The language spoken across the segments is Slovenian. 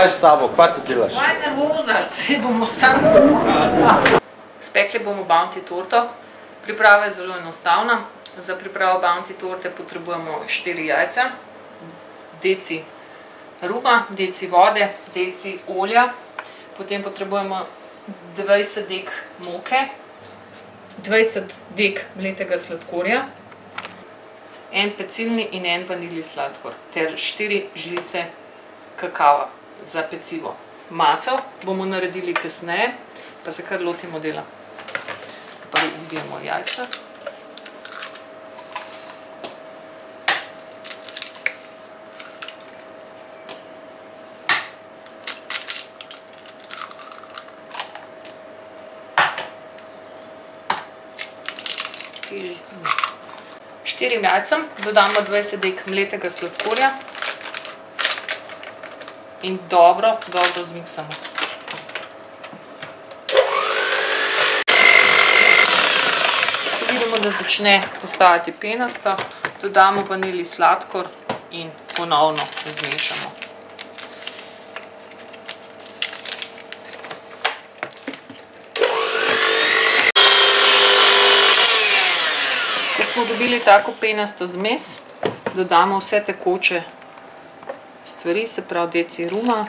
Kaj s tabo, kaj tu delaš? Moja nervoza, se bomo samo kuhali. Spekli bomo bounty torto. Priprava je zelo enostavna. Za pripravo bounty torte potrebujemo 4 jajca, deci ruma, deci vode, deci olja. Potem potrebujemo 20 dek moke, 20 dek mletega sladkorja, en pecilni in en vanilji sladkor ter 4 žlice kakava za pecivo. Maso bomo naredili kasneje, pa se kar lotimo dela. Prvo ubijemo jajca. Štirim jajcem dodamo 20 dek mletega sladkorja in dobro zmiksamo. Ko vidimo, da začne postajati penasta, dodamo vanilji sladkor in ponovno zmešamo. Ko smo dobili tako penasto zmes, dodamo vse tekoče stvari, se pravi deci ruma,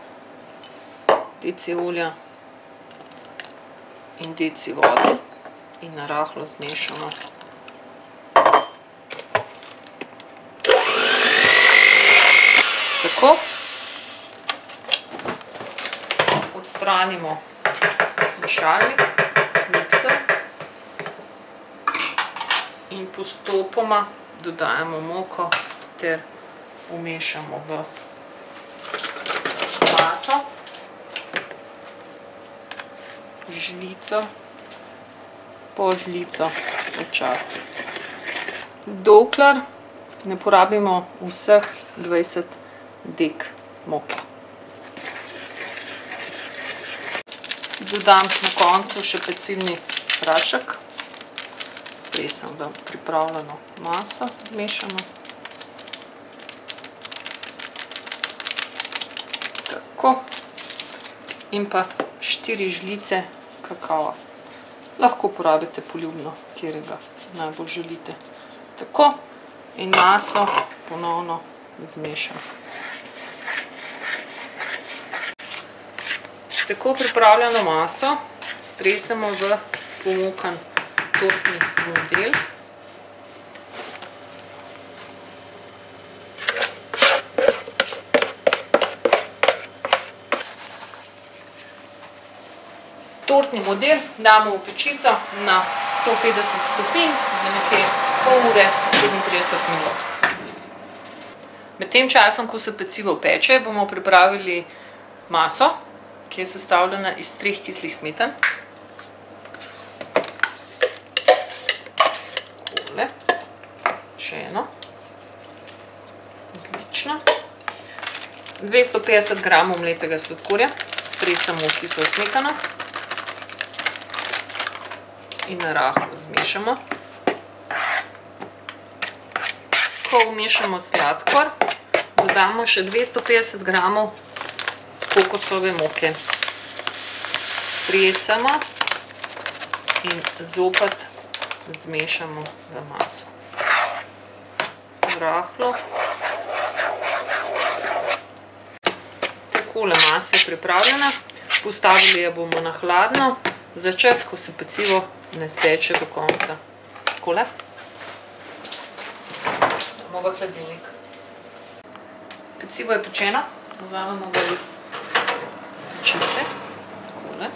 deci olja in deci vode in narahlo zmešamo. Tako. Odstranimo mešalnik, mikser. In postopoma dodajamo moko ter umešamo v maso, žlico po žlico počasi. Dokler ne porabimo vseh 20 dek moke. Dodam na koncu še pecilni prašek. Stresam v pripravljeno maso, zmešamo. Tako. In pa 4 žlice kakava. Lahko porabite poljubno, kjerega najbolj želite. Tako. In maso ponovno zmešam. Tako pripravljeno maso stresamo v pomokan tortni model. Tortni model damo v pečico na 150 stopinj za nekaj pol ure, 35 minut. Med tem časom, ko se pecivo peče, bomo pripravili maso, ki je sestavljena iz 3 kislih smetan. Še eno. Odlično. 250 gramov mletega sladkorja. Stresamo v kislo smetano. In narahlo zmešamo. Ko vmešamo sladkor, dodamo še 250 gramov kokosove moke. Stresamo in zopet zmešamo v maso. Rahlo. Takole masa je pripravljena. Postavili jo bomo na hladno, za čas, ko se pecivo ne speče do konca. Takole. Damo v hladilnik. Pecivo je pečeno. Vzamemo ga iz pečice. Takole.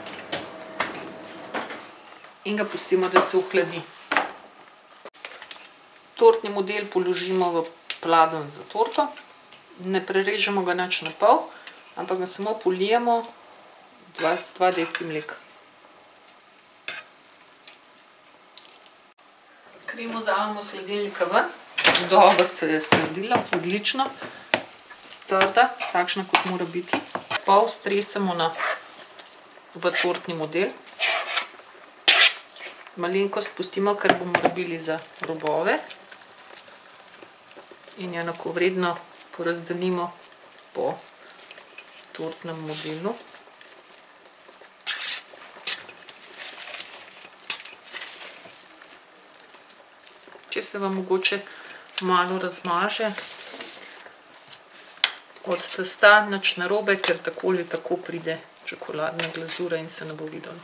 In ga pustimo, da se ohladi. Tortni model položimo v pladenj za torto. Ne prerežemo ga nič na pol, ampak ga samo polijemo 2 deci mleka. Kremo vzamemo s hladilnika ven. Dobro se je strdila, odlično. Trda, takšna kot mora biti. Pol stresemo v tortni model. Malenkost pustimo, ker bomo rabili za robove. In jo enakovredno porazdelimo po tortnem modelu. Če se vam mogoče malo razmaže od testa, nič narobe, ker tako ali tako pride čokoladna glazura in se ne bo videlo.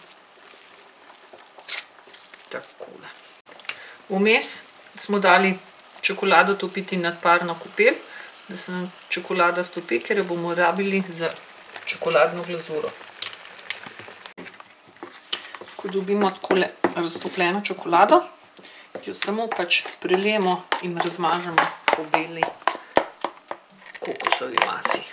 Takole. Vmes smo dali čokolado topiti nad parno kopel, da se nam čokolada stopi, ker jo bomo rabili za čokoladno glazuro. Ko dobimo takole raztopljeno čokolado, jo samo pač prelijemo in razmažemo po beli kokosovi masi.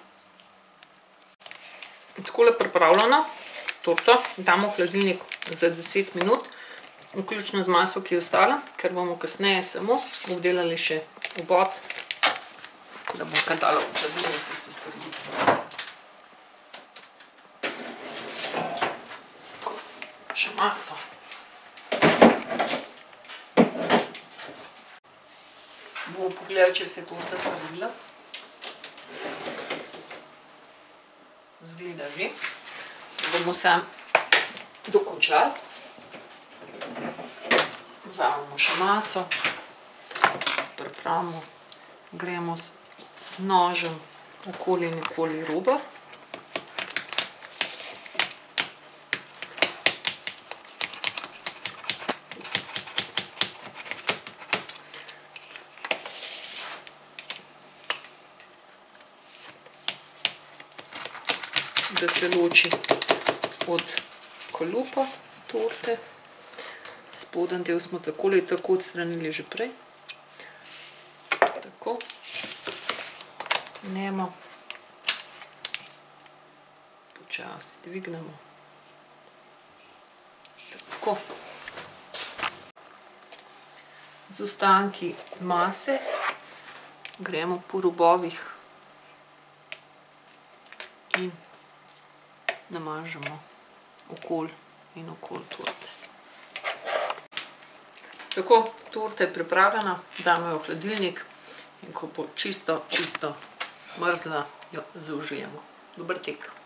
Takole pripravljeno torto damo v hladilnik za 10 minut, vključno z maso, ki je ostala, ker bomo kasneje samo obdelali še obod, da bom kar dala v hladilnik, da se strdi. Še maso. Bomo pogledali, če se je torta strdila. Zgleda že. Bomo sam dokončali. Vzamemo še maso, pripravimo, gremo s nožem okoli in okoli roba. Da se loči od kalupa torte. Spodnji del smo tako ali tako odstranili že prej. Tako. Nemo. Počasi dvignemo. Tako. Z ostanki mase gremo po robovih in namažemo okoli in okoli torte. Tako, torta je pripravljena, damo jo v hladilnik in ko bo čisto mrzla, jo zaužijemo. Dober tek!